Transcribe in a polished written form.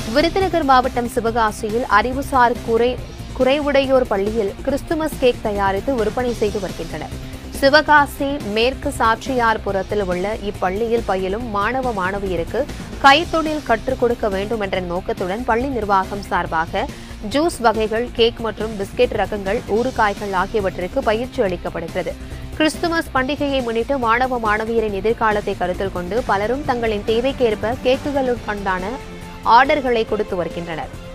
விருதுநகர் மாவட்டம் சிவகாசியில் அறிவுசார் குறைவுடையோர் பள்ளியில் கிறிஸ்துமஸ் கேக் தயாரித்து விற்பனை செய்து வருகின்றனர். சிவகாசி மேற்கு சாட்சியார்புரத்தில் உள்ள இப்பள்ளியில் பயிலும் மாணவ மாணவியருக்கு கைத்தொழில் கற்றுக் கொடுக்க வேண்டும் என்ற நோக்கத்துடன் பள்ளி நிர்வாகம் சார்பாக ஜூஸ் வகைகள், கேக் மற்றும் பிஸ்கெட் ரகங்கள், ஊறுகாய்கள் ஆகியவற்றிற்கு பயிற்சி அளிக்கப்படுகிறது. கிறிஸ்துமஸ் பண்டிகையை முன்னிட்டு மாணவ மாணவியரின் எதிர்காலத்தை கருத்தில் கொண்டு பலரும் தங்களின் தேவைக்கேற்ப கேக்குகளுக்கான ஆர்டர்களை கொடுத்து வருகின்றனர்.